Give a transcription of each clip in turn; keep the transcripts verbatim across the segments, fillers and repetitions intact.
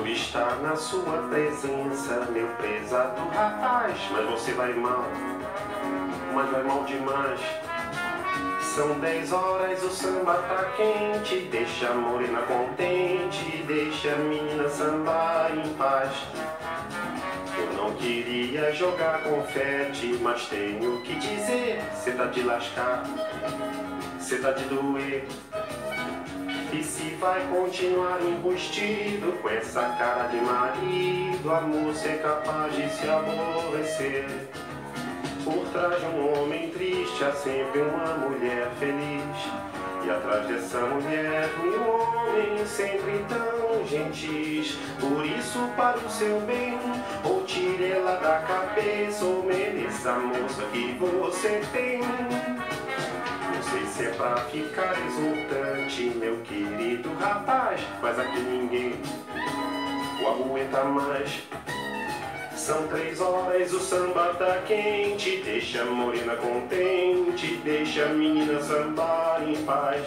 Mergulho está na sua presença, meu prezado rapaz. Mas você vai mal, mas vai mal demais. São dez horas, o samba tá quente. Deixa a morena contente, deixa a menina sambar em paz. Eu não queria jogar confete, mas tenho que dizer, cê tá de lascar, cê tá de doer. E se vai continuar embustido com essa cara de marido, a moça é capaz de se aborrecer. Por trás de um homem triste há sempre uma mulher feliz. E atrás dessa mulher mil homens sempre tão gentis. Por isso, para o seu bem, ou tire ela da cabeça, ou mereça a moça que você tem. Não sei se é pra ficar exultante, meu querido rapaz, mas aqui ninguém o aguenta mais. São três horas, o samba tá quente. Deixa a morena contente, deixa a menina sambar em paz.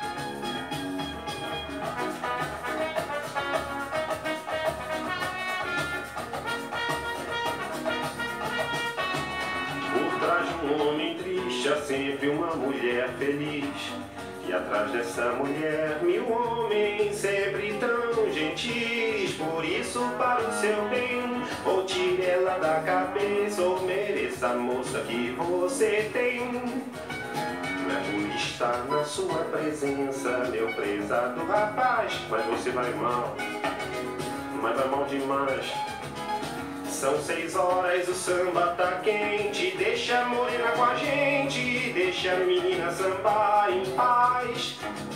Por trás de um homem triste há sempre uma mulher feliz. E atrás dessa mulher mil homens sempre tão gentis. Por isso, para o seu bem, ou tire ela da cabeça, ou mereça a moça que você tem. Mergulho está na sua presença, meu prezado rapaz. Mas você vai mal, mas vai mal demais. São seis horas, o samba tá quente. Deixa a morena com a gente, deixa a menina sambar em paz.